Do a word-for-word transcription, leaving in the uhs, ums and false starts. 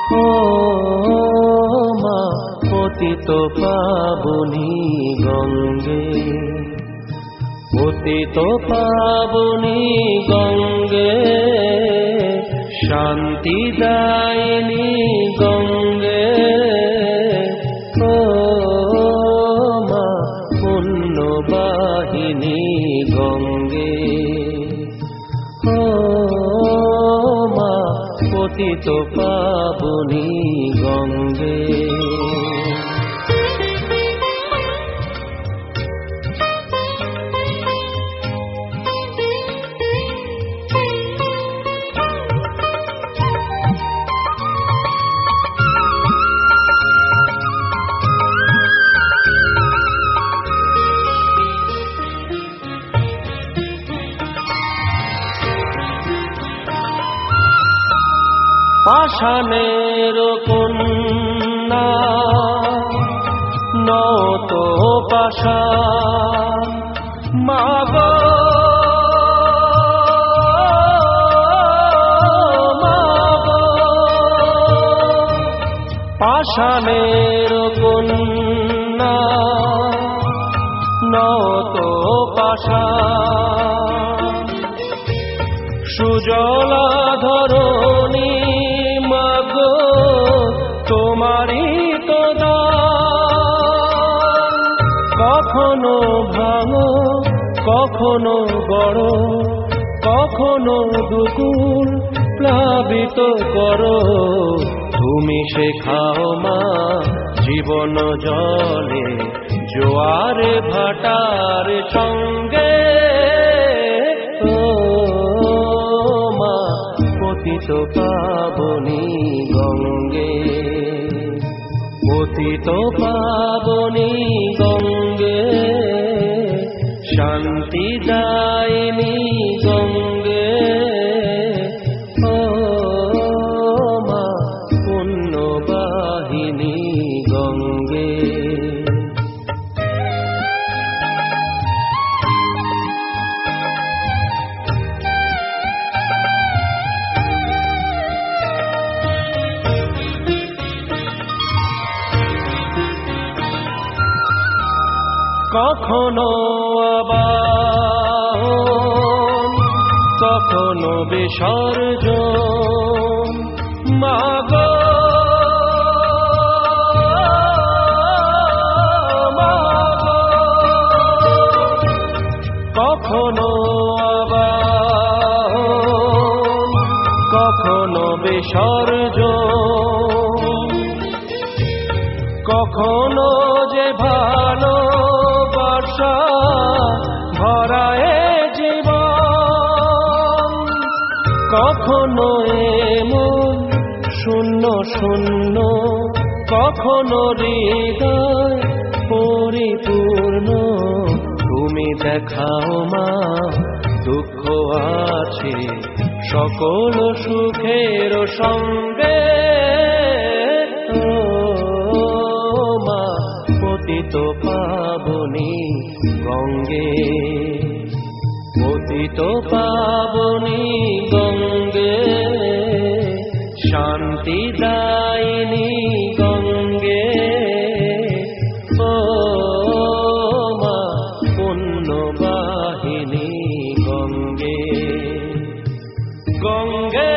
ও মা পতিত পাবনী গঙ্গে, পতিত পাবনী গঙ্গে, শান্তি দায়িনী গঙ্গে। ও মা পুণ্যবাহিনী গঙ্গে, ও মা পতিত পাবনী গঙ্গে। পাষাণের কন্যা নত পাষাণ, মা গো মা গো, পাষাণের কন্যা নত পাষাণ, সুজলা ধরণী তোমারই তো দান। কখনো ভাঙো কখনো গড়ো, কখনো দুকুল প্লাবিত করো, তুমি শেখাও মা জীবন জলে জোয়ারে ভাটার সঙ্গে। ও মা পতিত পাবনী গঙ্গে, পতিত পাবনী গঙ্গে, শান্তি দায়িনী গঙ্গে। ও মা পুণ্যবাহিনী গঙ্গে। কখনো আবাহন কখনো বিসর্জন, মা গো মা গো, কখনো আবাহন কখনো বিসর্জন, কখনো যে ভালো ভরায় জীবন, কখনো এমন শূন্য শূন্য, কখনো হৃদয় পরিপূর্ণ। তুমি দেখাও মা দুঃখ আছে সকল সুখের সঙ্গে। ও মা পতিত পাবনী গঙ্গে, পতিত পাবনী গঙ্গে, শান্তি দায়িনী গঙ্গে। ও মা পুণ্যবাহিনী গঙ্গে, গঙ্গে।